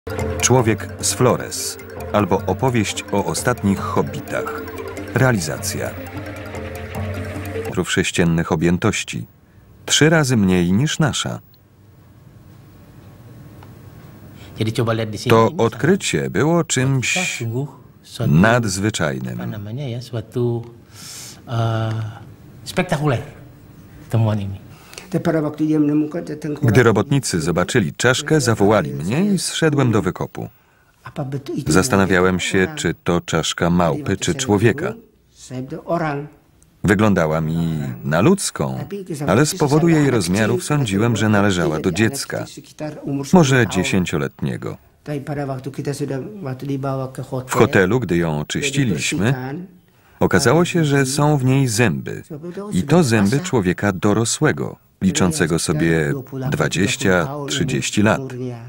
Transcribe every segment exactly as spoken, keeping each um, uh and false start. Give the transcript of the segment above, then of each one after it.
Człowiek z Flores albo opowieść o ostatnich hobbitach. Realizacja. Metrów sześciennych objętości. Trzy razy mniej niż nasza. To odkrycie było czymś nadzwyczajnym. Gdy robotnicy zobaczyli czaszkę, zawołali mnie i zszedłem do wykopu. Zastanawiałem się, czy to czaszka małpy, czy człowieka. Wyglądała mi na ludzką, ale z powodu jej rozmiarów sądziłem, że należała do dziecka, może dziesięcioletniego. W hotelu, gdy ją oczyściliśmy, okazało się, że są w niej zęby. I to zęby człowieka dorosłego, liczącego sobie dwadzieścia trzydzieści lat.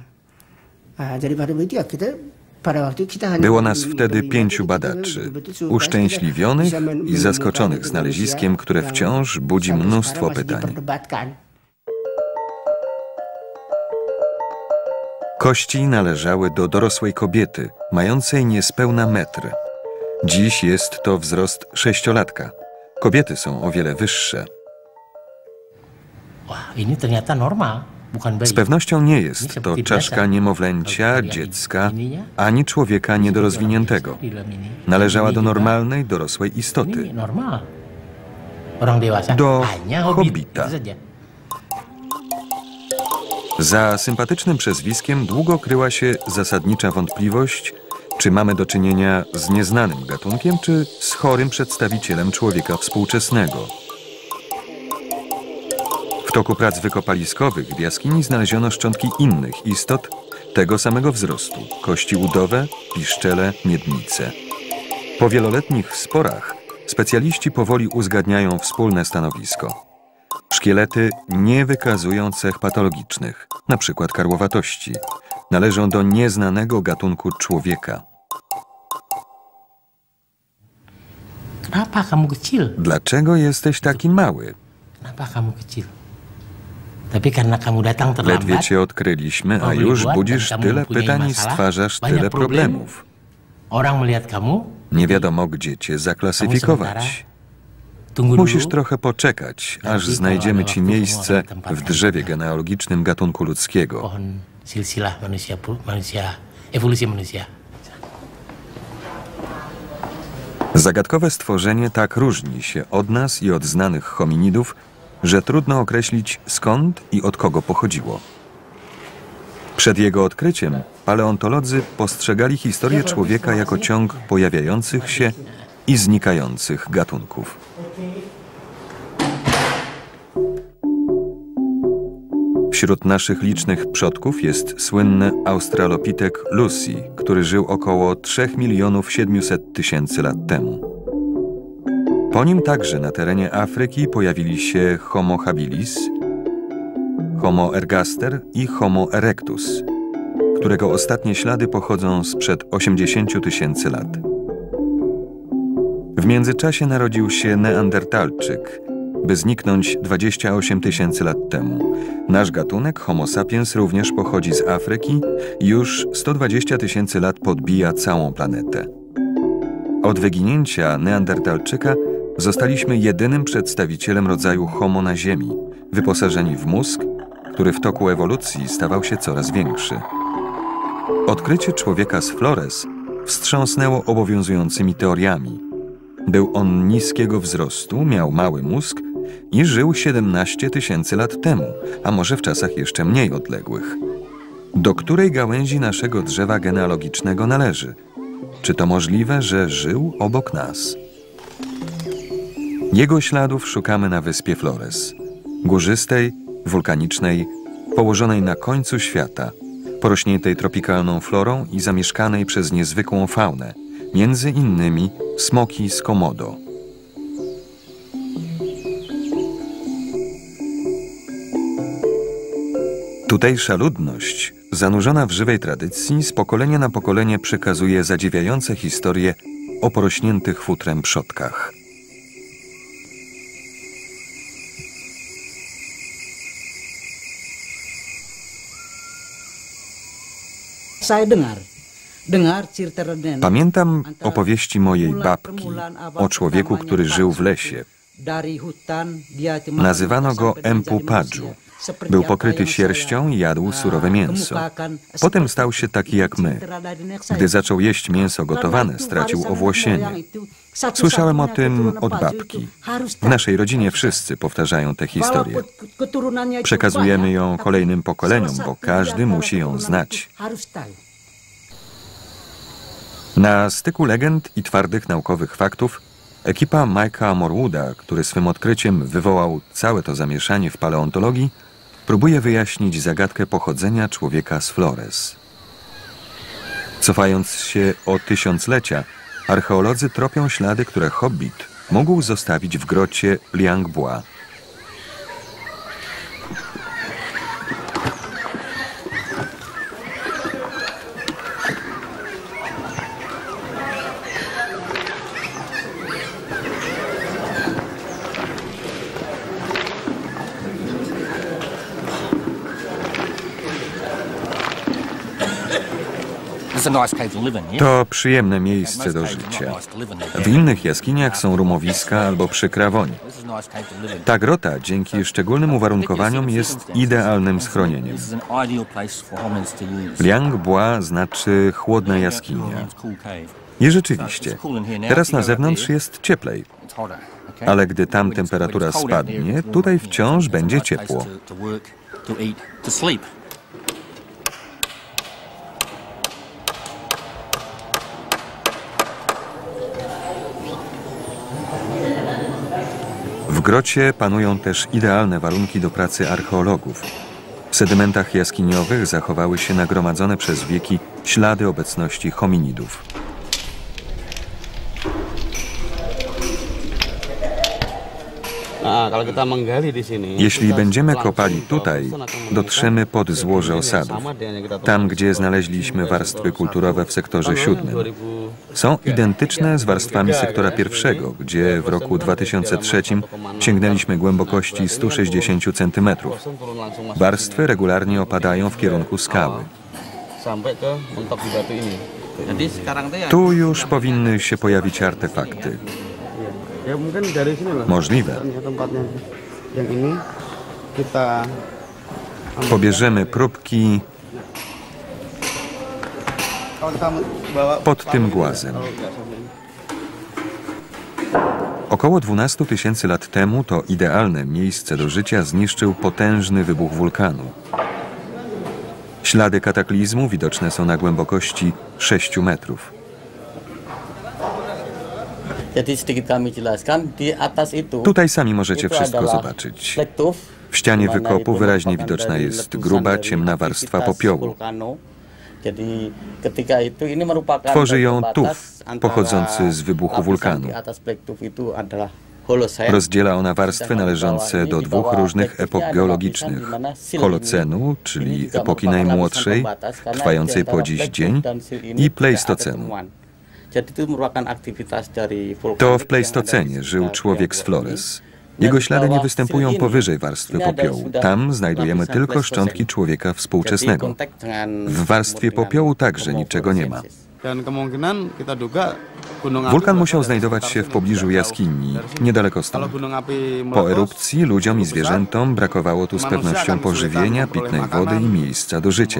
Było nas wtedy pięciu badaczy, uszczęśliwionych i zaskoczonych znaleziskiem, które wciąż budzi mnóstwo pytań. Kości należały do dorosłej kobiety, mającej niespełna metr. Dziś jest to wzrost sześciolatka. Kobiety są o wiele wyższe. Z pewnością nie jest to czaszka niemowlęcia, dziecka, ani człowieka niedorozwiniętego. Należała do normalnej, dorosłej istoty. Do hobbita. Za sympatycznym przezwiskiem długo kryła się zasadnicza wątpliwość, czy mamy do czynienia z nieznanym gatunkiem, czy z chorym przedstawicielem człowieka współczesnego. W toku prac wykopaliskowych w jaskini znaleziono szczątki innych istot tego samego wzrostu: kości udowe, piszczele, miednice. Po wieloletnich sporach specjaliści powoli uzgadniają wspólne stanowisko. Szkielety nie wykazują cech patologicznych, np. karłowatości. Należą do nieznanego gatunku człowieka. Dlaczego jesteś taki mały? Ledwie cię odkryliśmy, a już budzisz tyle pytań i stwarzasz tyle problemów. Nie wiadomo, gdzie cię zaklasyfikować. Musisz trochę poczekać, aż znajdziemy ci miejsce w drzewie genealogicznym gatunku ludzkiego. Zagadkowe stworzenie tak różni się od nas i od znanych hominidów, że trudno określić, skąd i od kogo pochodziło. Przed jego odkryciem paleontolodzy postrzegali historię człowieka jako ciąg pojawiających się i znikających gatunków. Wśród naszych licznych przodków jest słynny Australopitek Lucy, który żył około trzech milionów siedmiuset tysięcy lat temu. Po nim także na terenie Afryki pojawili się Homo habilis, Homo ergaster i Homo erectus, którego ostatnie ślady pochodzą sprzed osiemdziesięciu tysięcy lat. W międzyczasie narodził się Neandertalczyk, by zniknąć dwadzieścia osiem tysięcy lat temu. Nasz gatunek Homo sapiens również pochodzi z Afryki i już sto dwadzieścia tysięcy lat podbija całą planetę. Od wyginięcia Neandertalczyka zostaliśmy jedynym przedstawicielem rodzaju Homo na Ziemi, wyposażeni w mózg, który w toku ewolucji stawał się coraz większy. Odkrycie człowieka z Flores wstrząsnęło obowiązującymi teoriami. Był on niskiego wzrostu, miał mały mózg i żył siedemnaście tysięcy lat temu, a może w czasach jeszcze mniej odległych. Do której gałęzi naszego drzewa genealogicznego należy? Czy to możliwe, że żył obok nas? Jego śladów szukamy na wyspie Flores, górzystej, wulkanicznej, położonej na końcu świata, porośniętej tropikalną florą i zamieszkanej przez niezwykłą faunę, między innymi smoki z Komodo. Tutejsza ludność, zanurzona w żywej tradycji, z pokolenia na pokolenie przekazuje zadziwiające historie o porośniętych futrem przodkach. Pamiętam opowieści mojej babki o człowieku, który żył w lesie. Nazywano go Empu Padżu. Był pokryty sierścią i jadł surowe mięso. Potem stał się taki jak my. Gdy zaczął jeść mięso gotowane, stracił owłosienie. Słyszałem o tym od babki. W naszej rodzinie wszyscy powtarzają tę historię. Przekazujemy ją kolejnym pokoleniom, bo każdy musi ją znać. Na styku legend i twardych naukowych faktów ekipa Mike'a Morwooda, który swym odkryciem wywołał całe to zamieszanie w paleontologii, próbuje wyjaśnić zagadkę pochodzenia człowieka z Flores. Cofając się o tysiąclecia, archeolodzy tropią ślady, które Hobbit mógł zostawić w grocie Liang Bua. To przyjemne miejsce do życia. W innych jaskiniach są rumowiska albo przykra woń. Ta grota dzięki szczególnym uwarunkowaniom jest idealnym schronieniem. Liang Bua znaczy chłodna jaskinia. I rzeczywiście, teraz na zewnątrz jest cieplej. Ale gdy tam temperatura spadnie, tutaj wciąż będzie ciepło. W grocie panują też idealne warunki do pracy archeologów. W sedymentach jaskiniowych zachowały się nagromadzone przez wieki ślady obecności hominidów. Jeśli będziemy kopali tutaj, dotrzemy pod złoże osadów, tam gdzie znaleźliśmy warstwy kulturowe w sektorze siódmym. Są identyczne z warstwami sektora pierwszego, gdzie w roku dwa tysiące trzecim sięgnęliśmy głębokości stu sześćdziesięciu centymetrów. Warstwy regularnie opadają w kierunku skały. Tu już powinny się pojawić artefakty. Możliwe. Pobierzemy próbki pod tym głazem. Około dwunastu tysięcy lat temu to idealne miejsce do życia zniszczył potężny wybuch wulkanu. Ślady kataklizmu widoczne są na głębokości sześciu metrów. Tutaj sami możecie wszystko zobaczyć. W ścianie wykopu wyraźnie widoczna jest gruba, ciemna warstwa popiołu. Tworzy ją tuf pochodzący z wybuchu wulkanu. Rozdziela ona warstwy należące do dwóch różnych epok geologicznych. Holocenu, czyli epoki najmłodszej, trwającej po dziś dzień, i Pleistocenu. To w Pleistocenie żył człowiek z Flores. Jego ślady nie występują powyżej warstwy popiołu. Tam znajdujemy tylko szczątki człowieka współczesnego. W warstwie popiołu także niczego nie ma. Wulkan musiał znajdować się w pobliżu jaskini, niedaleko stąd. Po erupcji ludziom i zwierzętom brakowało tu z pewnością pożywienia, pitnej wody i miejsca do życia.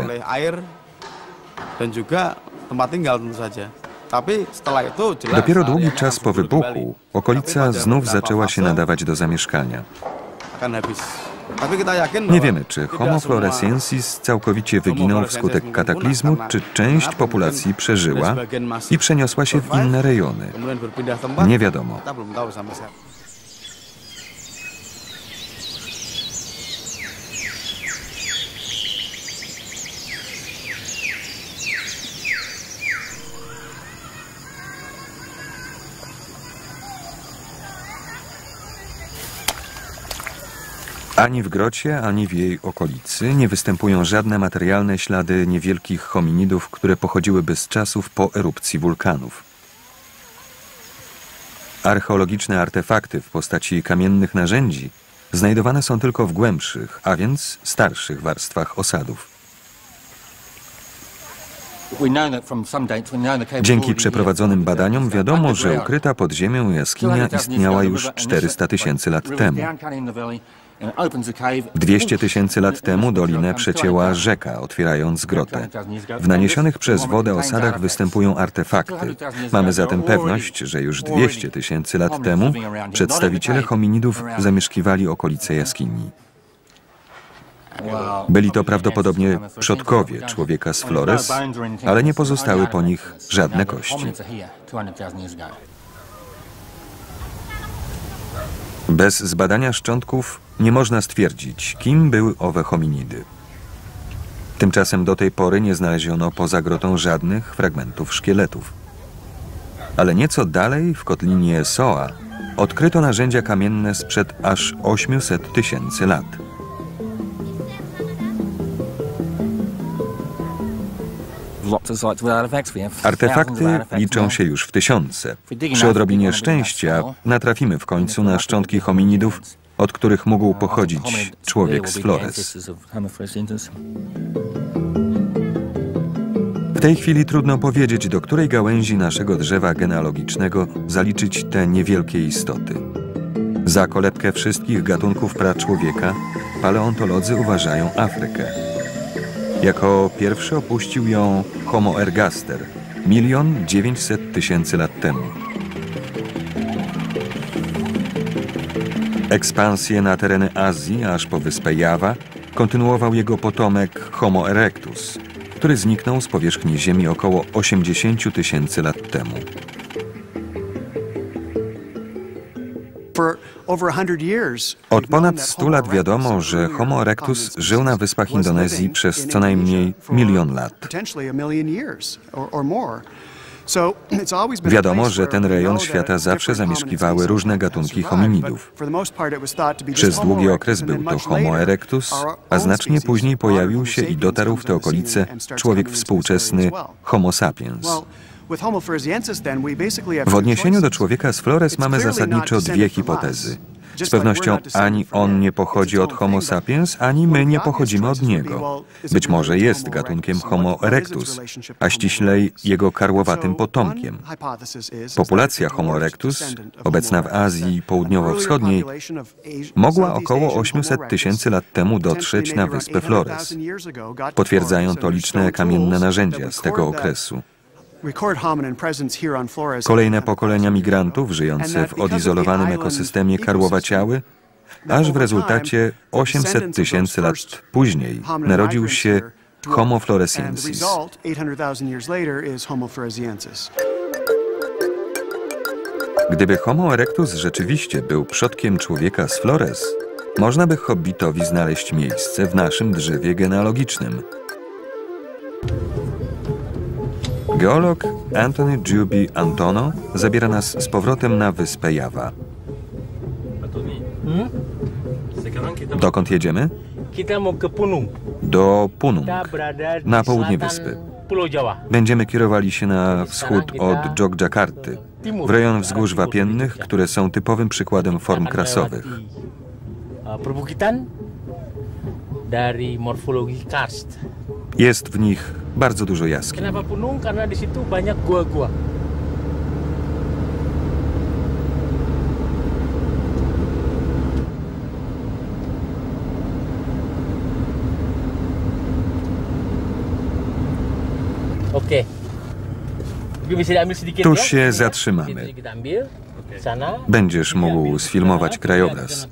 Dopiero długi czas po wybuchu okolica znów zaczęła się nadawać do zamieszkania. Nie wiemy, czy Homo floresiensis całkowicie wyginął wskutek kataklizmu, czy część populacji przeżyła i przeniosła się w inne rejony. Nie wiadomo. Ani w grocie, ani w jej okolicy nie występują żadne materialne ślady niewielkich hominidów, które pochodziłyby z czasów po erupcji wulkanów. Archeologiczne artefakty w postaci kamiennych narzędzi znajdowane są tylko w głębszych, a więc starszych warstwach osadów. Dzięki przeprowadzonym badaniom wiadomo, że ukryta pod ziemią jaskinia istniała już czterysta tysięcy lat temu. dwieście tysięcy lat temu dolinę przecięła rzeka, otwierając grotę. W naniesionych przez wodę osadach występują artefakty. Mamy zatem pewność, że już dwieście tysięcy lat temu przedstawiciele hominidów zamieszkiwali okolice jaskini. Byli to prawdopodobnie przodkowie człowieka z Flores, ale nie pozostały po nich żadne kości. Bez zbadania szczątków nie można stwierdzić, kim były owe hominidy. Tymczasem do tej pory nie znaleziono poza grotą żadnych fragmentów szkieletów. Ale nieco dalej, w kotlinie Soa, odkryto narzędzia kamienne sprzed aż ośmiuset tysięcy lat. Artefakty liczą się już w tysiące. Przy odrobinie szczęścia natrafimy w końcu na szczątki hominidów, od których mógł pochodzić człowiek z Flores. W tej chwili trudno powiedzieć, do której gałęzi naszego drzewa genealogicznego zaliczyć te niewielkie istoty. Za kolebkę wszystkich gatunków praczłowieka paleontolodzy uważają Afrykę. Jako pierwszy opuścił ją Homo ergaster milion dziewięćset tysięcy lat temu. Ekspansję na tereny Azji aż po wyspę Jawa kontynuował jego potomek Homo erectus, który zniknął z powierzchni Ziemi około osiemdziesiąt tysięcy lat temu. Od ponad stu lat wiadomo, że Homo erectus żył na wyspach Indonezji przez co najmniej milion lat. Wiadomo, że ten rejon świata zawsze zamieszkiwały różne gatunki hominidów. Przez długi okres był to Homo erectus, a znacznie później pojawił się i dotarł w te okolice człowiek współczesny Homo sapiens. W odniesieniu do człowieka z Flores mamy zasadniczo dwie hipotezy. Z pewnością ani on nie pochodzi od Homo sapiens, ani my nie pochodzimy od niego. Być może jest gatunkiem Homo erectus, a ściślej jego karłowatym potomkiem. Populacja Homo erectus, obecna w Azji Południowo-Wschodniej, mogła około ośmiuset tysięcy lat temu dotrzeć na wyspę Flores. Potwierdzają to liczne kamienne narzędzia z tego okresu. Kolejne pokolenia migrantów żyjące w odizolowanym ekosystemie karłowaciały, aż w rezultacie osiemset tysięcy lat później narodził się Homo floresiensis. Gdyby Homo erectus rzeczywiście był przodkiem człowieka z Flores, można by hobbitowi znaleźć miejsce w naszym drzewie genealogicznym. Geolog Anthony Giubi Antono zabiera nas z powrotem na wyspę Jawa. Dokąd jedziemy? Do Punung, na południe wyspy. Będziemy kierowali się na wschód od Jogjakarty, w rejon wzgórz wapiennych, które są typowym przykładem form krasowych. Jest w nich bardzo dużo jaskiń. Tu się zatrzymamy. Będziesz mógł sfilmować krajobraz.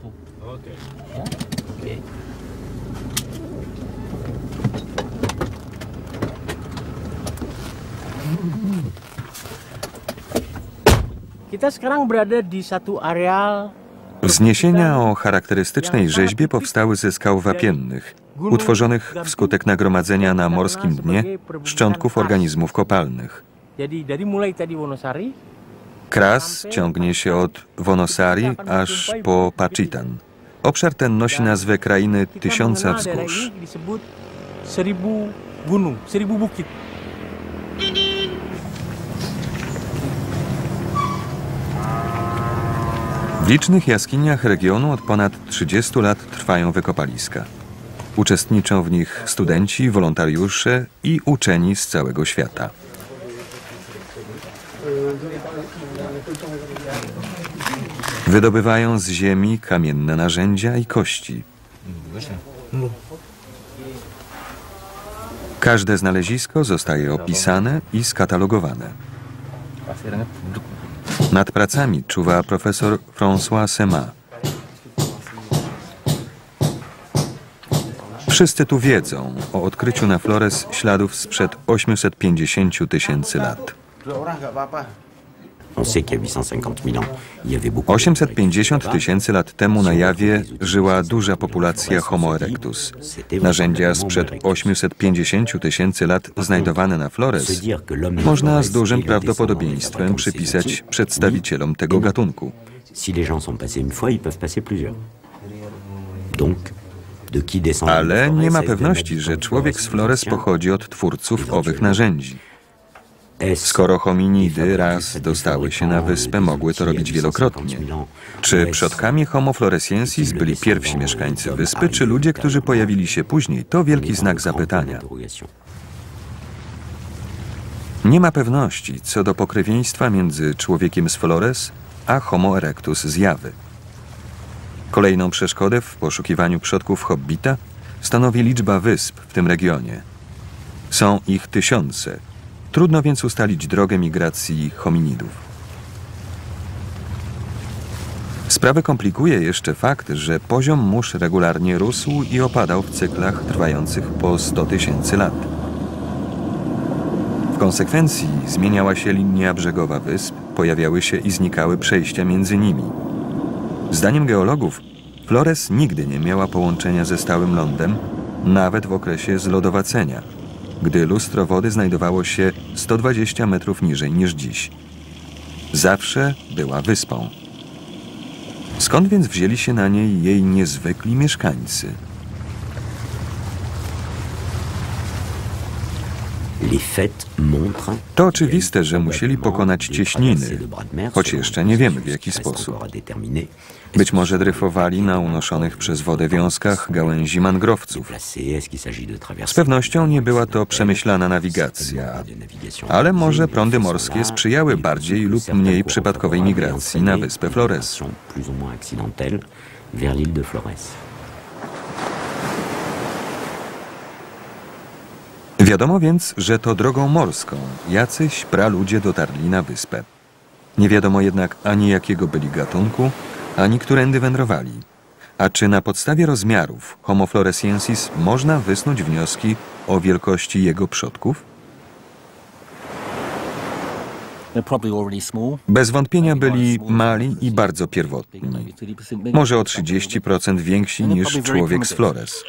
Wzniesienia o charakterystycznej rzeźbie powstały ze skał wapiennych, utworzonych wskutek nagromadzenia na morskim dnie szczątków organizmów kopalnych. Kras ciągnie się od Wonosari aż po Pacitan. Obszar ten nosi nazwę krainy tysiąca wzgórz. W licznych jaskiniach regionu od ponad trzydziestu lat trwają wykopaliska. Uczestniczą w nich studenci, wolontariusze i uczeni z całego świata. Wydobywają z ziemi kamienne narzędzia i kości. Każde znalezisko zostaje opisane i skatalogowane. Nad pracami czuwa profesor François Sema. Wszyscy tu wiedzą o odkryciu na Flores śladów sprzed osiemset pięćdziesięciu tysięcy lat. osiemset pięćdziesiąt tysięcy lat temu na Jawie żyła duża populacja Homo erectus. Narzędzia sprzed osiemset pięćdziesięciu tysięcy lat znajdowane na Flores można z dużym prawdopodobieństwem przypisać przedstawicielom tego gatunku. Ale nie ma pewności, że człowiek z Flores pochodzi od twórców owych narzędzi. Skoro hominidy raz dostały się na wyspę, mogły to robić wielokrotnie. Czy przodkami Homo floresiensis byli pierwsi mieszkańcy wyspy, czy ludzie, którzy pojawili się później? To wielki znak zapytania. Nie ma pewności co do pokrewieństwa między człowiekiem z Flores a Homo erectus z Jawy. Kolejną przeszkodę w poszukiwaniu przodków hobbita stanowi liczba wysp w tym regionie. Są ich tysiące. Trudno więc ustalić drogę migracji hominidów. Sprawę komplikuje jeszcze fakt, że poziom mórz regularnie rósł i opadał w cyklach trwających po sto tysięcy lat. W konsekwencji zmieniała się linia brzegowa wysp, pojawiały się i znikały przejścia między nimi. Zdaniem geologów Flores nigdy nie miała połączenia ze stałym lądem, nawet w okresie zlodowacenia, gdy lustro wody znajdowało się sto dwadzieścia metrów niżej niż dziś. Zawsze była wyspą. Skąd więc wzięli się na niej jej niezwykli mieszkańcy? To oczywiste, że musieli pokonać cieśniny, choć jeszcze nie wiemy w jaki sposób. Być może dryfowali na unoszonych przez wodę wiązkach gałęzi mangrowców. Z pewnością nie była to przemyślana nawigacja, ale może prądy morskie sprzyjały bardziej lub mniej przypadkowej migracji na wyspę Flores. Wiadomo więc, że to drogą morską jacyś praludzie dotarli na wyspę. Nie wiadomo jednak ani jakiego byli gatunku, ani którędy wędrowali. A czy na podstawie rozmiarów Homo floresiensis można wysnuć wnioski o wielkości jego przodków? Bez wątpienia byli mali i bardzo pierwotni. Może o trzydzieści procent więksi niż człowiek z Flores.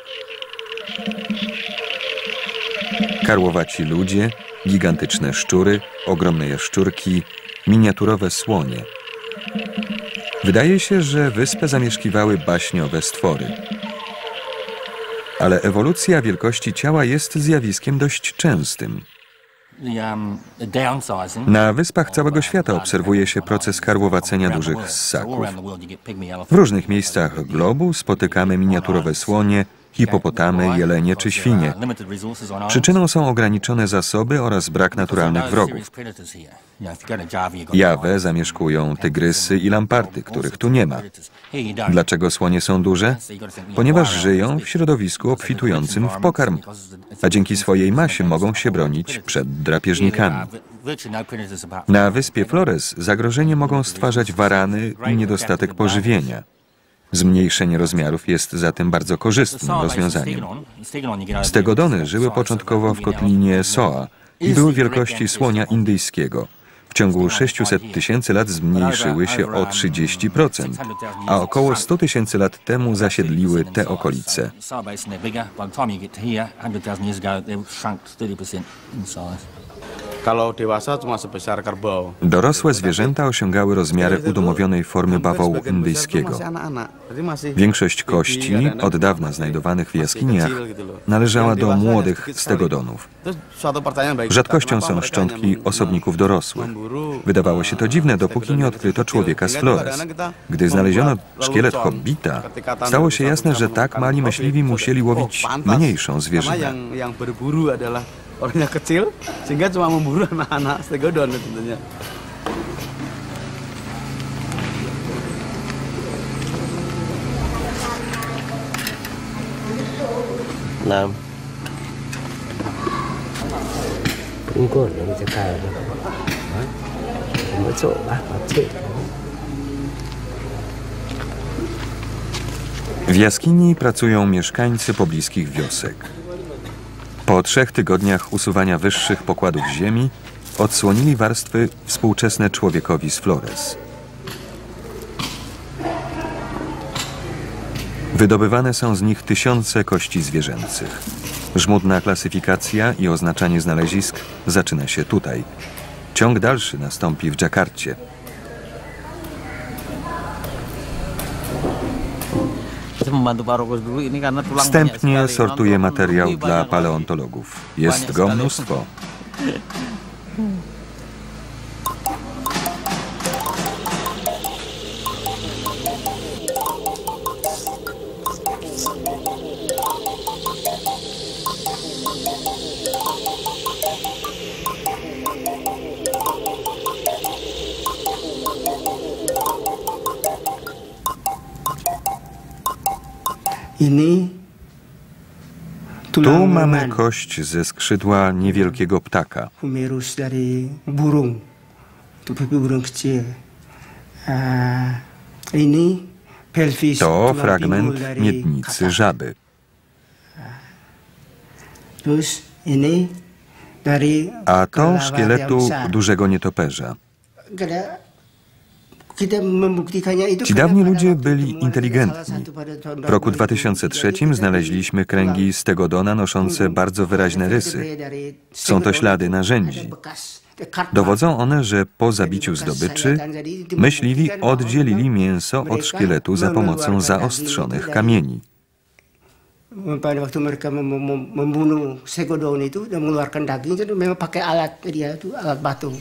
Karłowaci ludzie, gigantyczne szczury, ogromne jaszczurki, miniaturowe słonie. Wydaje się, że wyspę zamieszkiwały baśniowe stwory. Ale ewolucja wielkości ciała jest zjawiskiem dość częstym. Na wyspach całego świata obserwuje się proces karłowacenia dużych ssaków. W różnych miejscach globu spotykamy miniaturowe słonie, hipopotamy, jelenie czy świnie. Przyczyną są ograniczone zasoby oraz brak naturalnych wrogów. Jawę zamieszkują tygrysy i lamparty, których tu nie ma. Dlaczego słonie są duże? Ponieważ żyją w środowisku obfitującym w pokarm, a dzięki swojej masie mogą się bronić przed drapieżnikami. Na wyspie Flores zagrożenie mogą stwarzać warany i niedostatek pożywienia. Zmniejszenie rozmiarów jest zatem bardzo korzystnym rozwiązaniem. Stegodony żyły początkowo w kotlinie Soa i były wielkości słonia indyjskiego. W ciągu sześciuset tysięcy lat zmniejszyły się o trzydzieści procent, a około sto tysięcy lat temu zasiedliły te okolice. Dorosłe zwierzęta osiągały rozmiary udomowionej formy bawołu indyjskiego. Większość kości, od dawna znajdowanych w jaskiniach, należała do młodych stegodonów. Rzadkością są szczątki osobników dorosłych. Wydawało się to dziwne, dopóki nie odkryto człowieka z Flores. Gdy znaleziono szkielet hobbita, stało się jasne, że tak mali myśliwi musieli łowić mniejszą zwierzynę. Orangnya kecil sehingga cuma memburu anak-anak stegodon tentunya. Nam. Pungkul yang cakap. Ha? Masuk lah, masuk. W jaskini pracują mieszkańcy pobliskich wiosek. Po trzech tygodniach usuwania wyższych pokładów ziemi odsłonili warstwy współczesne człowiekowi z Flores. Wydobywane są z nich tysiące kości zwierzęcych. Żmudna klasyfikacja i oznaczanie znalezisk zaczyna się tutaj. Ciąg dalszy nastąpi w Dżakarcie. Wstępnie sortuję materiał dla paleontologów. Jest go mnóstwo. Tu mamy kość ze skrzydła niewielkiego ptaka. To fragment miednicy żaby. A to szkieletu dużego nietoperza. Ci dawni ludzie byli inteligentni. W roku dwa tysiące trzecim znaleźliśmy kręgi stegodona noszące bardzo wyraźne rysy. Są to ślady narzędzi. Dowodzą one, że po zabiciu zdobyczy myśliwi oddzielili mięso od szkieletu za pomocą zaostrzonych kamieni. Pada waktu mereka membunuh stegodon itu dan mengeluarkan daging itu memang pakai alat dia itu alat batu.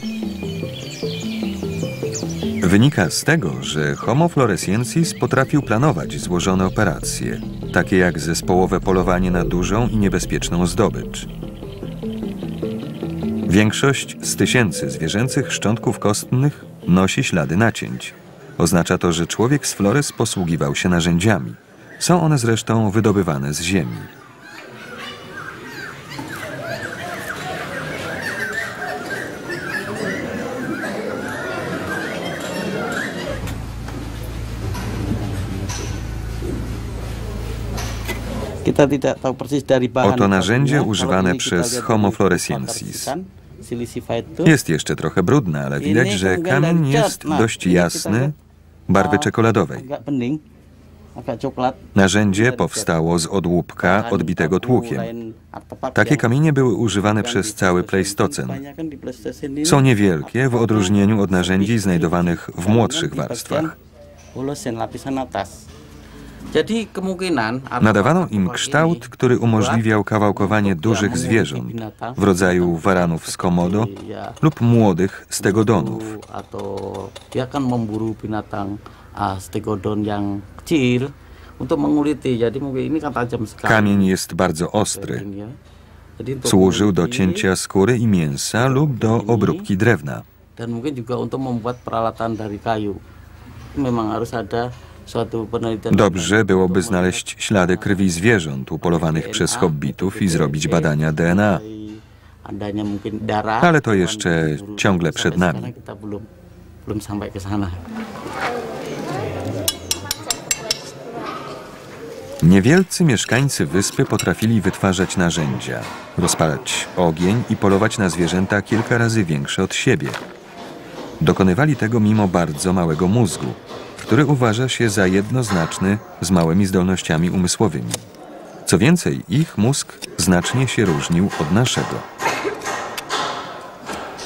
Wynika z tego, że Homo floresiensis potrafił planować złożone operacje, takie jak zespołowe polowanie na dużą i niebezpieczną zdobycz. Większość z tysięcy zwierzęcych szczątków kostnych nosi ślady nacięć. Oznacza to, że człowiek z Flores posługiwał się narzędziami. Są one zresztą wydobywane z ziemi. Oto narzędzie używane przez Homo floresiensis. Jest jeszcze trochę brudne, ale widać, że kamień jest dość jasny, barwy czekoladowej. Narzędzie powstało z odłupka odbitego tłukiem. Takie kamienie były używane przez cały Pleistocen. Są niewielkie w odróżnieniu od narzędzi znajdowanych w młodszych warstwach. Nadawano im kształt, który umożliwiał kawałkowanie dużych zwierząt w rodzaju waranów z Komodo lub młodych stegodonów. Kamień jest bardzo ostry. Służył do cięcia skóry i mięsa lub do obróbki drewna. Dobrze byłoby znaleźć ślady krwi zwierząt upolowanych przez hobbitów i zrobić badania D N A. Ale to jeszcze ciągle przed nami. Niewielcy mieszkańcy wyspy potrafili wytwarzać narzędzia, rozpalać ogień i polować na zwierzęta kilka razy większe od siebie. Dokonywali tego mimo bardzo małego mózgu, który uważa się za jednoznaczny z małymi zdolnościami umysłowymi. Co więcej, ich mózg znacznie się różnił od naszego.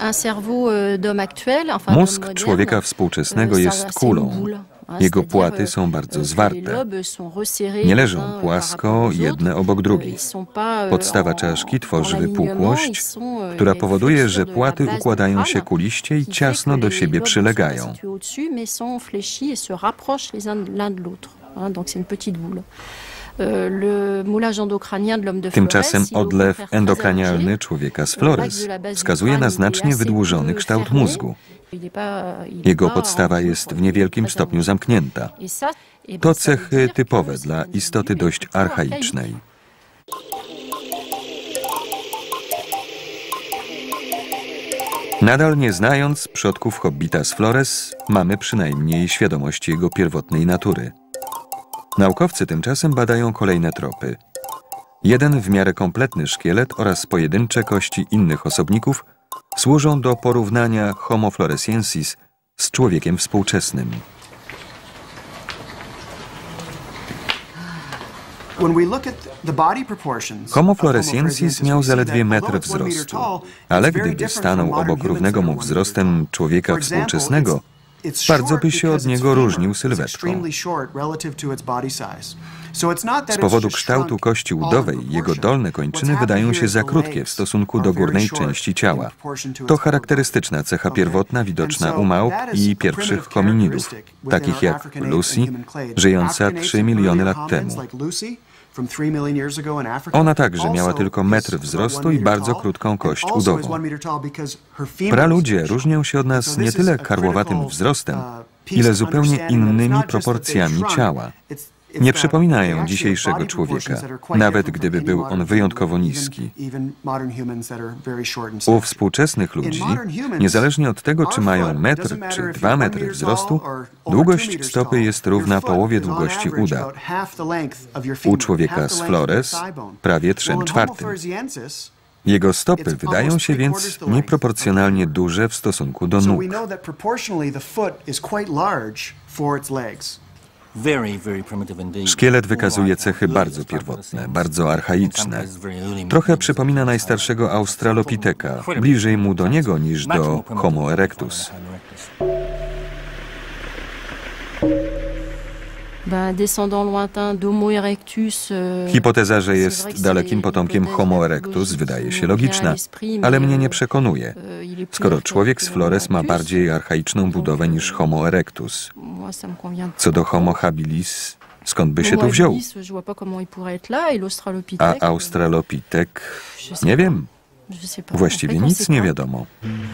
Mózg człowieka współczesnego jest kulą. Jego płaty są bardzo zwarte. Nie leżą płasko jedne obok drugich. Podstawa czaszki tworzy wypukłość, która powoduje, że płaty układają się kuliście i ciasno do siebie przylegają. Tymczasem odlew endokranialny człowieka z Flores wskazuje na znacznie wydłużony kształt mózgu. Jego podstawa jest w niewielkim stopniu zamknięta. To cechy typowe dla istoty dość archaicznej. Nadal nie znając przodków hobbita z Flores, mamy przynajmniej świadomość jego pierwotnej natury. Naukowcy tymczasem badają kolejne tropy. Jeden w miarę kompletny szkielet oraz pojedyncze kości innych osobników służą do porównania Homo floresiensis z człowiekiem współczesnym. Homo floresiensis miał zaledwie metr wzrostu, ale gdyby stanął obok równego mu wzrostem człowieka współczesnego, bardzo by się od niego różnił sylwetką. Z powodu kształtu kości udowej jego dolne kończyny wydają się za krótkie w stosunku do górnej części ciała. To charakterystyczna cecha pierwotna widoczna u małp i pierwszych hominidów, takich jak Lucy, żyjąca trzy miliony lat temu. Ona także miała tylko metr wzrostu i bardzo krótką kość udową. Praludzie różnią się od nas nie tyle karłowatym wzrostem, ile zupełnie innymi proporcjami ciała. Nie przypominają dzisiejszego człowieka, nawet gdyby był on wyjątkowo niski. U współczesnych ludzi, niezależnie od tego, czy mają metr czy dwa metry wzrostu, długość stopy jest równa połowie długości uda. U człowieka z Flores prawie trzem czwartym. Jego stopy wydają się więc nieproporcjonalnie duże w stosunku do nóg. Szkielet wykazuje cechy bardzo pierwotne, bardzo archaiczne. Trochę przypomina najstarszego Australopiteka, bliżej mu do niego niż do Homo erectus. Hipoteza, że jest dalekim potomkiem Homo erectus, wydaje się logiczna, ale mnie nie przekonuje, skoro człowiek z Flores ma bardziej archaiczną budowę niż Homo erectus. Co do Homo habilis, skąd by się tu wziął? A Australopitek? Nie wiem. Właściwie nic nie wiadomo.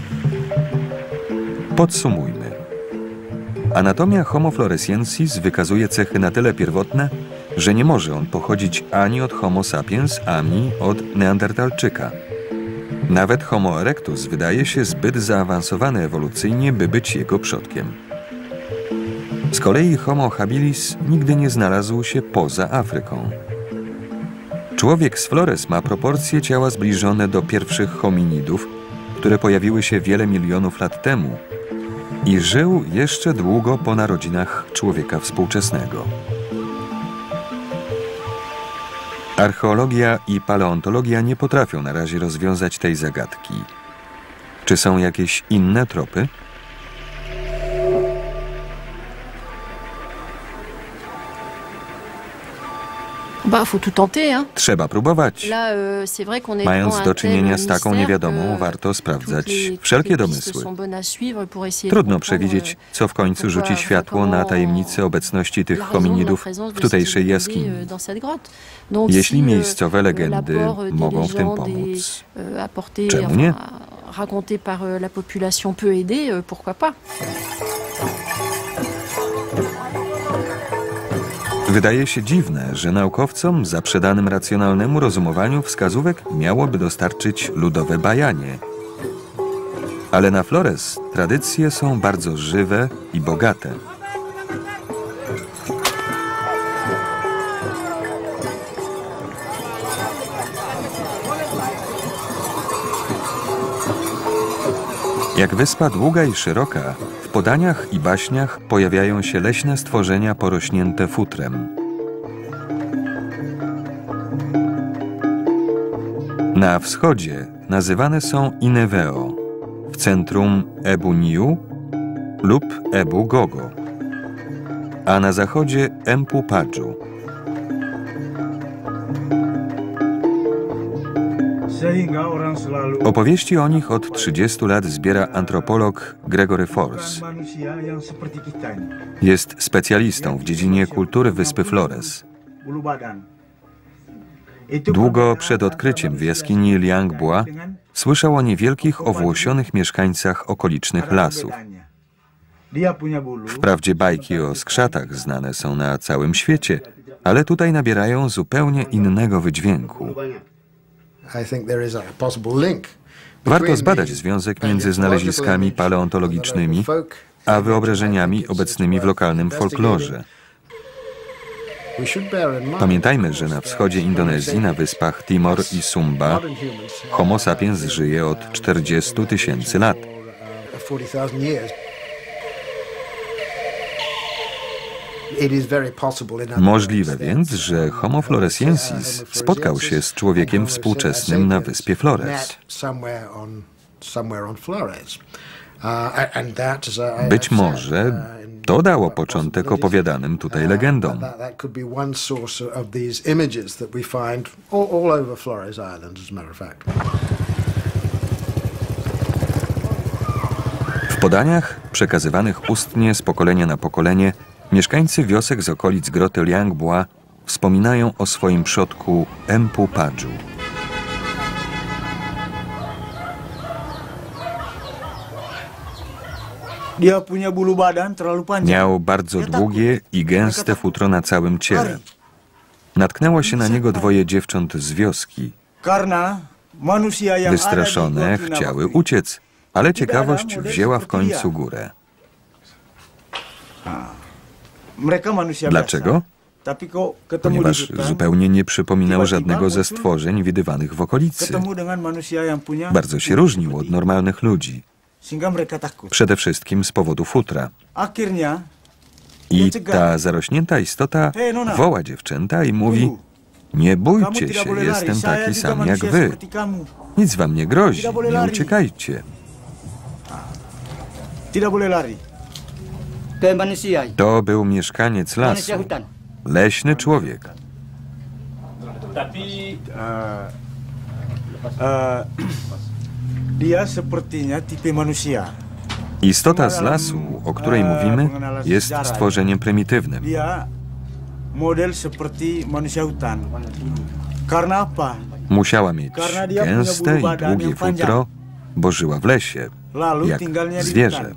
Podsumujmy. Anatomia Homo floresiensis wykazuje cechy na tyle pierwotne, że nie może on pochodzić ani od Homo sapiens, ani od neandertalczyka. Nawet Homo erectus wydaje się zbyt zaawansowany ewolucyjnie, by być jego przodkiem. Z kolei Homo habilis nigdy nie znalazł się poza Afryką. Człowiek z Flores ma proporcje ciała zbliżone do pierwszych hominidów, które pojawiły się wiele milionów lat temu i żył jeszcze długo po narodzinach człowieka współczesnego. Archeologia i paleontologia nie potrafią na razie rozwiązać tej zagadki. Czy są jakieś inne tropy? Trzeba próbować. Mając do czynienia z taką niewiadomą, warto sprawdzać wszelkie domysły. Trudno przewidzieć, co w końcu rzuci światło na tajemnicę obecności tych hominidów w tutejszej jaskini. Jeśli miejscowe legendy mogą w tym pomóc, czemu nie? Wydaje się dziwne, że naukowcom zaprzedanym racjonalnemu rozumowaniu wskazówek miałoby dostarczyć ludowe bajanie. Ale na Flores tradycje są bardzo żywe i bogate. Jak wyspa długa i szeroka, w podaniach i baśniach pojawiają się leśne stworzenia porośnięte futrem. Na wschodzie nazywane są Ineveo, w centrum Ebu Niu lub Ebu Gogo, a na zachodzie Empu Padżu. Opowieści o nich od trzydziestu lat zbiera antropolog Gregory Force. Jest specjalistą w dziedzinie kultury wyspy Flores. Długo przed odkryciem w jaskini Liangbua słyszał o niewielkich, owłosionych mieszkańcach okolicznych lasów. Wprawdzie bajki o skrzatach znane są na całym świecie, ale tutaj nabierają zupełnie innego wydźwięku. Warto zbadać związek między znaleziskami paleontologicznymi a wyobrażeniami obecnymi w lokalnym folklorze. Pamiętajmy, że na wschodzie Indonezji, na wyspach Timor i Sumba, Homo sapiens żyje od czterdziestu tysięcy lat. Możliwe więc, że Homo floresiensis spotkał się z człowiekiem współczesnym na wyspie Flores. Być może to dało początek opowiadanym tutaj legendom. W podaniach przekazywanych ustnie z pokolenia na pokolenie mieszkańcy wiosek z okolic groty Liangbua wspominają o swoim przodku Empu Padżu. Miał bardzo długie i gęste futro na całym ciele. Natknęło się na niego dwoje dziewcząt z wioski. Wystraszone chciały uciec, ale ciekawość wzięła w końcu górę. Dlaczego? Ponieważ zupełnie nie przypominał żadnego ze stworzeń widywanych w okolicy. Bardzo się różnił od normalnych ludzi. Przede wszystkim z powodu futra. I ta zarośnięta istota woła dziewczęta i mówi: nie bójcie się, jestem taki sam jak wy. Nic wam nie grozi, nie uciekajcie. To był mieszkaniec lasu, leśny człowiek. Istota z lasu, o której mówimy, jest stworzeniem prymitywnym. Musiała mieć gęste i długie futro, bo żyła w lesie, jak zwierzę.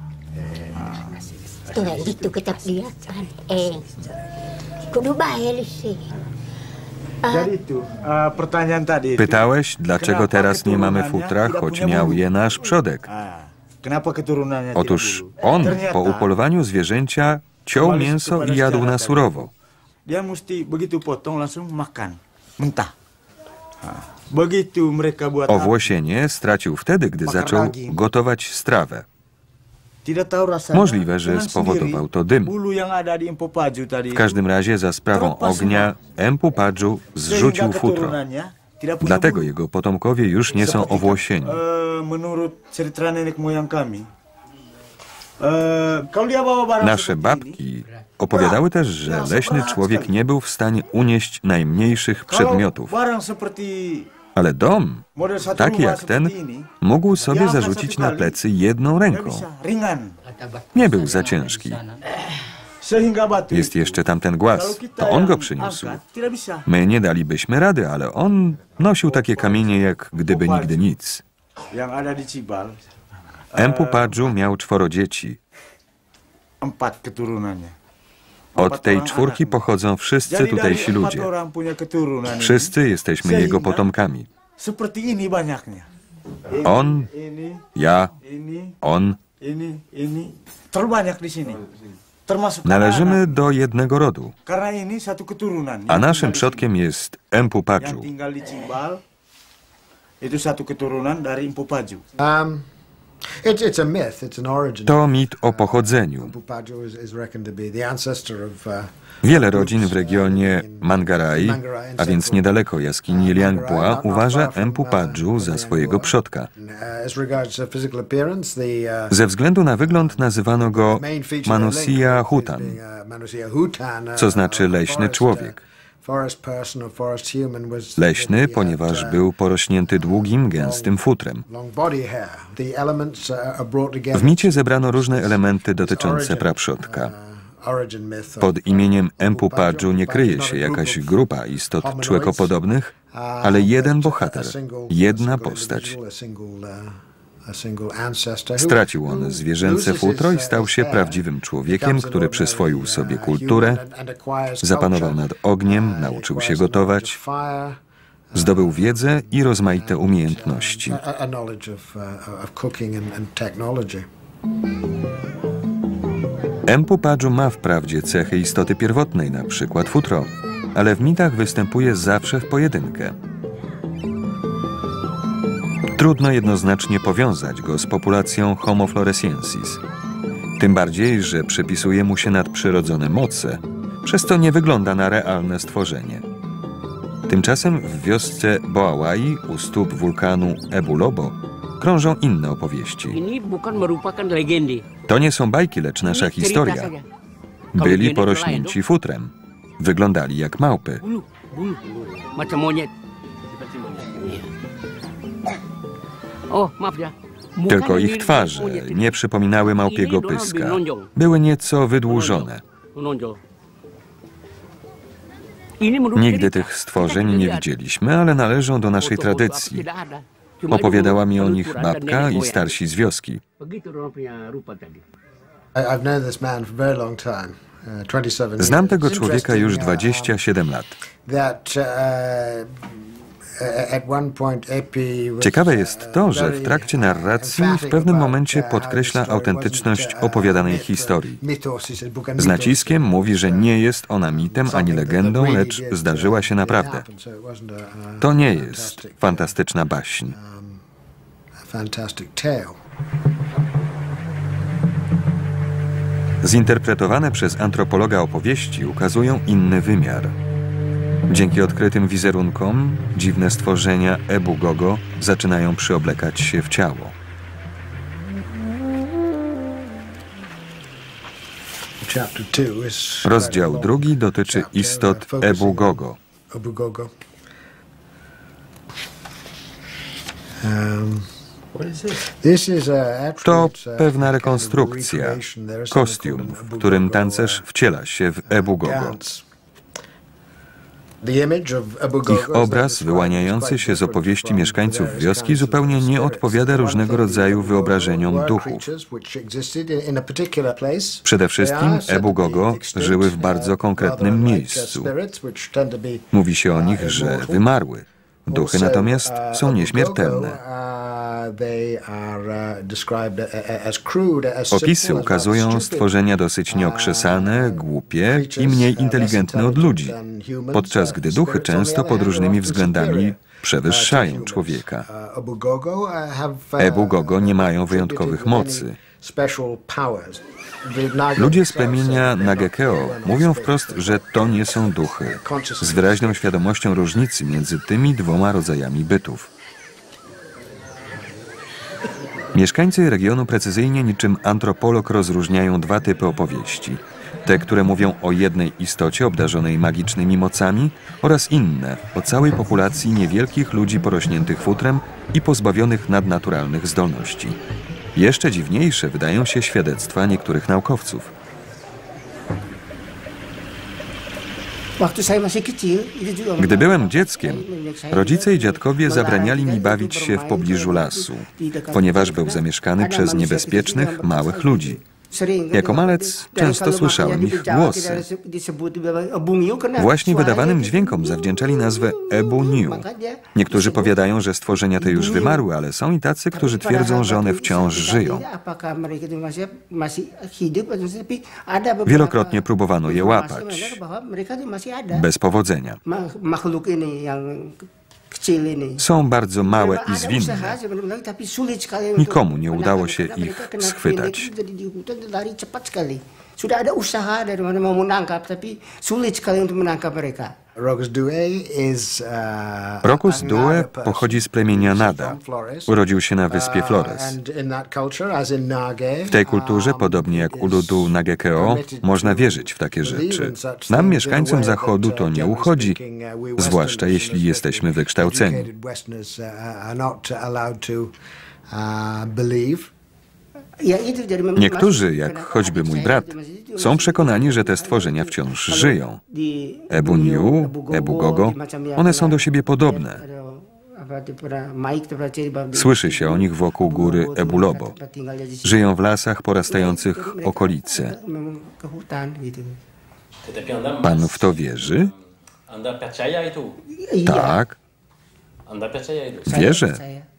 Pytałeś, dlaczego teraz nie mamy futra, choć miał je nasz przodek. Otóż on po upolowaniu zwierzęcia ciął mięso i jadł na surowo. Owłosienie stracił wtedy, gdy zaczął gotować strawę. Możliwe, że spowodował to dym. W każdym razie za sprawą ognia Empu Padżu zrzucił futro. Dlatego jego potomkowie już nie są owłosieni. Nasze babki opowiadały też, że leśny człowiek nie był w stanie unieść najmniejszych przedmiotów. Ale dom, taki jak ten, mógł sobie zarzucić na plecy jedną ręką. Nie był za ciężki. Jest jeszcze tamten głaz. To on go przyniósł. My nie dalibyśmy rady, ale on nosił takie kamienie, jak gdyby nigdy nic. Empu Padżu miał czworo dzieci. Od tej czwórki pochodzą wszyscy tutejsi ludzie. Wszyscy jesteśmy jego potomkami. On, ja, on. Należymy do jednego rodu. A naszym przodkiem jest Empu Padżu. To mit o pochodzeniu. Wiele rodzin w regionie Manggarai, a więc niedaleko jaskini Liangbua, uważa Empu Padżu za swojego przodka. Ze względu na wygląd nazywano go Manusia Hutan, co znaczy leśny człowiek. Leśny, ponieważ był porośnięty długim, gęstym futrem. W micie zebrano różne elementy dotyczące praprzodka. Pod imieniem Empu Padżu nie kryje się jakaś grupa istot człowiekopodobnych, ale jeden bohater, jedna postać. Stracił on zwierzęce futro i stał się prawdziwym człowiekiem, który przyswoił sobie kulturę, zapanował nad ogniem, nauczył się gotować, zdobył wiedzę i rozmaite umiejętności. Empu Padżu ma wprawdzie cechy istoty pierwotnej, na przykład futro, ale w mitach występuje zawsze w pojedynkę. Trudno jednoznacznie powiązać go z populacją Homo floresiensis. Tym bardziej, że przypisuje mu się nadprzyrodzone moce, przez co nie wygląda na realne stworzenie. Tymczasem w wiosce Boawai u stóp wulkanu Ebu Lobo krążą inne opowieści. To nie są bajki, lecz nasza historia. Byli porośnięci futrem. Wyglądali jak małpy. Tylko ich twarze nie przypominały małpiego pyska. Były nieco wydłużone. Nigdy tych stworzeń nie widzieliśmy, ale należą do naszej tradycji. Opowiadała mi o nich babka i starsi z wioski. Znam tego człowieka już dwadzieścia siedem lat. Ciekawe jest to, że w trakcie narracji w pewnym momencie podkreśla autentyczność opowiadanej historii. Z naciskiem mówi, że nie jest ona mitem ani legendą, lecz zdarzyła się naprawdę. To nie jest fantastyczna baśń. Zinterpretowane przez antropologa opowieści ukazują inny wymiar. Dzięki odkrytym wizerunkom dziwne stworzenia Ebu Gogo zaczynają przyoblekać się w ciało. Rozdział drugi dotyczy istot Ebu Gogo. To pewna rekonstrukcja, kostium, w którym tancerz wciela się w Ebu Gogo. Ich obraz, wyłaniający się z opowieści mieszkańców wioski, zupełnie nie odpowiada różnego rodzaju wyobrażeniom duchów. Przede wszystkim Ebu Gogo żyły w bardzo konkretnym miejscu. Mówi się o nich, że wymarły. Duchy natomiast są nieśmiertelne. Opisy ukazują stworzenia dosyć nieokrzesane, głupie i mniej inteligentne od ludzi, podczas gdy duchy często pod różnymi względami przewyższają człowieka. Ebu Gogo nie mają wyjątkowych mocy. Ludzie z plemienia Nagekeo mówią wprost, że to nie są duchy, z wyraźną świadomością różnicy między tymi dwoma rodzajami bytów. Mieszkańcy regionu precyzyjnie niczym antropolog rozróżniają dwa typy opowieści. Te, które mówią o jednej istocie obdarzonej magicznymi mocami oraz inne, o całej populacji niewielkich ludzi porośniętych futrem i pozbawionych nadnaturalnych zdolności. Jeszcze dziwniejsze wydają się świadectwa niektórych naukowców. Gdy byłem dzieckiem, rodzice i dziadkowie zabraniali mi bawić się w pobliżu lasu, ponieważ był zamieszkany przez niebezpiecznych, małych ludzi. Jako malec często słyszałem ich głosy. Właśnie wydawanym dźwiękom zawdzięczali nazwę Ebu Niu. Niektórzy powiadają, że stworzenia te już wymarły, ale są i tacy, którzy twierdzą, że one wciąż żyją. Wielokrotnie próbowano je łapać. Bez powodzenia. Są bardzo małe i zwinne. Nikomu nie udało się ich schwytać. Sudah ada usaha dari mana mau menangkap, tapi sulit sekali untuk menangkap mereka. Rokus Due pochodzi z plemienia Nada. Urodził się na wyspie Flores. W tej kulturze, podobnie jak u ludu Nagekeo, można wierzyć w takie rzeczy. Nam, mieszkańcom Zachodu, to nie uchodzi, zwłaszcza jeśli jesteśmy wykształceni. Niektórzy, jak choćby mój brat, są przekonani, że te stworzenia wciąż żyją. Ebu Niu, Ebu Gogo, one są do siebie podobne. Słyszy się o nich wokół góry Ebu Lobo. Żyją w lasach porastających okolice. Pan w to wierzy? Tak. Wierzę.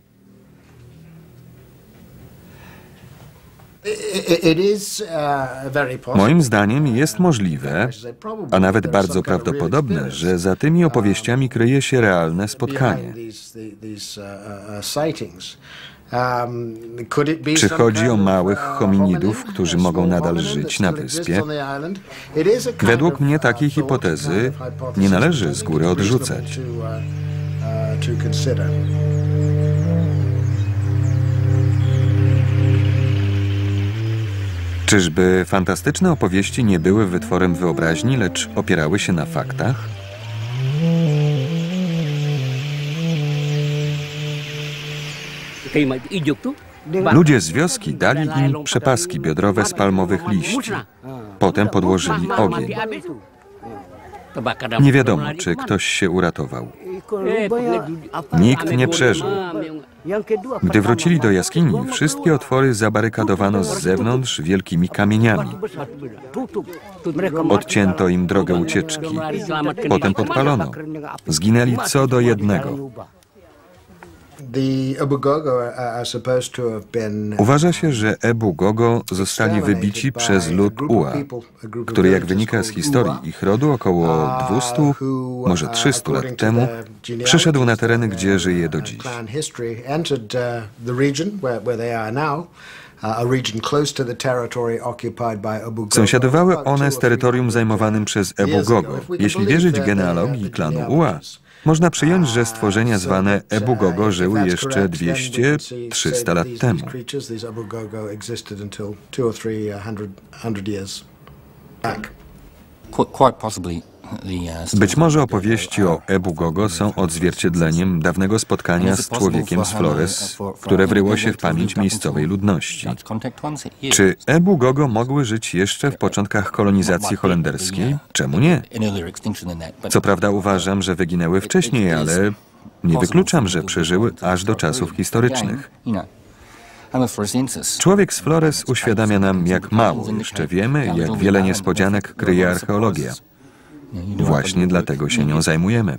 Moim zdaniem jest możliwe, a nawet bardzo prawdopodobne, że za tymi opowieściami kryje się realne spotkanie. Czy chodzi o małych hominidów, którzy mogą nadal żyć na wyspie? Według mnie takiej hipotezy nie należy z góry odrzucać. Czyżby fantastyczne opowieści nie były wytworem wyobraźni, lecz opierały się na faktach? Ludzie z wioski dali im przepaski biodrowe z palmowych liści. Potem podłożyli ogień. Nie wiadomo, czy ktoś się uratował. Nikt nie przeżył. Gdy wrócili do jaskini, wszystkie otwory zabarykadowano z zewnątrz wielkimi kamieniami. Odcięto im drogę ucieczki. Potem podpalono. Zginęli co do jednego. Uważa się, że Ebu Gogo zostali wybici przez lud Ua, który, jak wynika z historii ich rodu, około dwustu, może trzystu lat temu przyszedł na tereny, gdzie żyje do dziś. Sąsiadowały one z terytorium zajmowanym przez Ebu Gogo. Jeśli wierzyć genealogii klanu Ua, można przyjąć, że stworzenia zwane Ebu Gogo żyły jeszcze dwieście trzysta lat temu. Być może opowieści o Ebu Gogo są odzwierciedleniem dawnego spotkania z człowiekiem z Flores, które wryło się w pamięć miejscowej ludności. Czy Ebu Gogo mogły żyć jeszcze w początkach kolonizacji holenderskiej? Czemu nie? Co prawda uważam, że wyginęły wcześniej, ale nie wykluczam, że przeżyły aż do czasów historycznych. Człowiek z Flores uświadamia nam, jak mało jeszcze wiemy, jak wiele niespodzianek kryje archeologia. Właśnie dlatego się nią zajmujemy.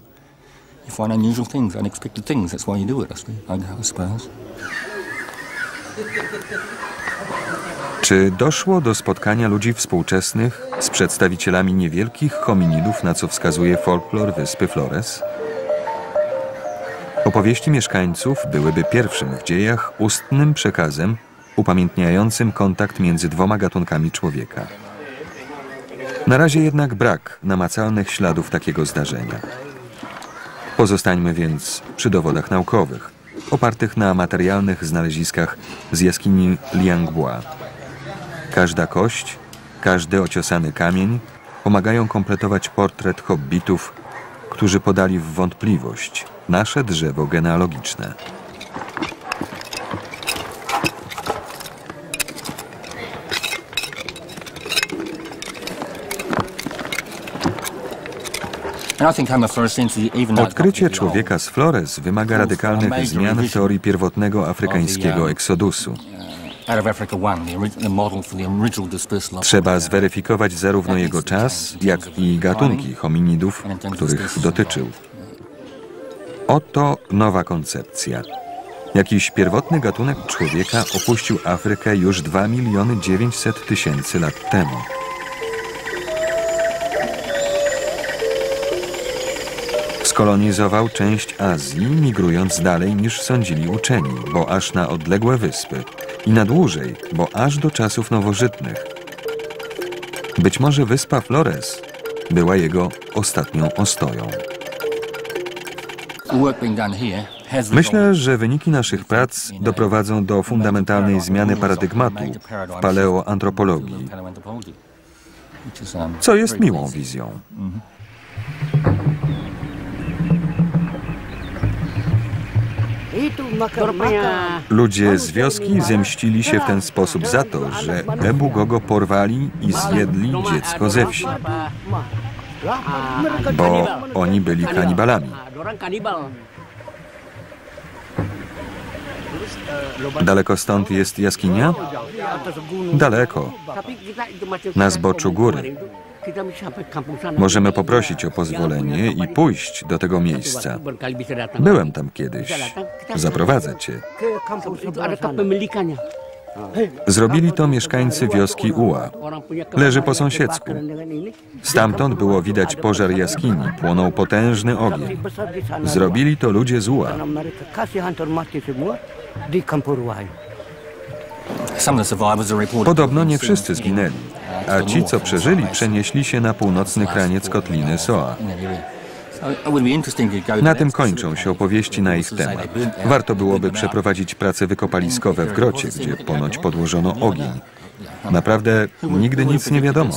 Czy doszło do spotkania ludzi współczesnych z przedstawicielami niewielkich hominidów, na co wskazuje folklor wyspy Flores? Opowieści mieszkańców byłyby pierwszym w dziejach ustnym przekazem upamiętniającym kontakt między dwoma gatunkami człowieka. Na razie jednak brak namacalnych śladów takiego zdarzenia. Pozostańmy więc przy dowodach naukowych, opartych na materialnych znaleziskach z jaskini Liangbua. Każda kość, każdy ociosany kamień pomagają kompletować portret hobbitów, którzy podali w wątpliwość nasze drzewo genealogiczne. Odkrycie człowieka z Flores wymaga radykalnych zmian w teorii pierwotnego afrykańskiego eksodusu. Trzeba zweryfikować zarówno jego czas, jak i gatunki hominidów, których dotyczył. Oto nowa koncepcja. Jakiś pierwotny gatunek człowieka opuścił Afrykę już dwa miliony dziewięćset tysięcy lat temu. Skolonizował część Azji, migrując dalej niż sądzili uczeni, bo aż na odległe wyspy i na dłużej, bo aż do czasów nowożytnych. Być może wyspa Flores była jego ostatnią ostoją. Myślę, że wyniki naszych prac doprowadzą do fundamentalnej zmiany paradygmatu w paleoantropologii, co jest miłą wizją. Ludzie z wioski zemścili się w ten sposób za to, że Ebu Gogo porwali i zjedli dziecko ze wsi, bo oni byli kanibalami. Daleko stąd jest jaskinia? Daleko, na zboczu góry. Możemy poprosić o pozwolenie i pójść do tego miejsca. Byłem tam kiedyś. Zaprowadzę cię. Zrobili to mieszkańcy wioski Ua. Leży po sąsiedzku. Stamtąd było widać pożar jaskini. Płonął potężny ogień. Zrobili to ludzie z Ua. Podobno nie wszyscy zginęli, a ci, co przeżyli, przenieśli się na północny kraniec kotliny Soa. Na tym kończą się opowieści na ich temat. Warto byłoby przeprowadzić prace wykopaliskowe w grocie, gdzie ponoć podłożono ogień. Naprawdę nigdy nic nie wiadomo.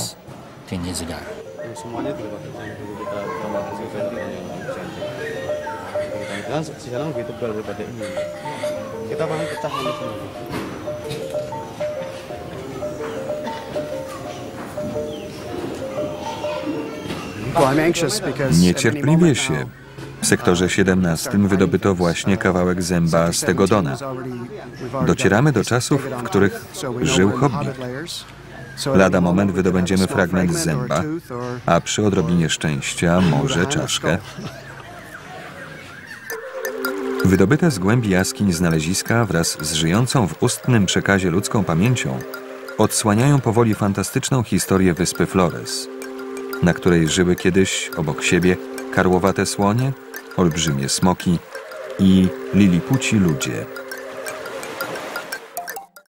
Niecierpliwie się. W sektorze siedemnastym wydobyto właśnie kawałek zęba Stegodona. Docieramy do czasów, w których żył Hobbit. Lada moment wydobędziemy fragment zęba, a przy odrobinie szczęścia może czaszkę. Wydobyte z głębi jaskiń znaleziska wraz z żyjącą w ustnym przekazie ludzką pamięcią odsłaniają powoli fantastyczną historię wyspy Flores, na której żyły kiedyś obok siebie karłowate słonie, olbrzymie smoki i lilipuci ludzie.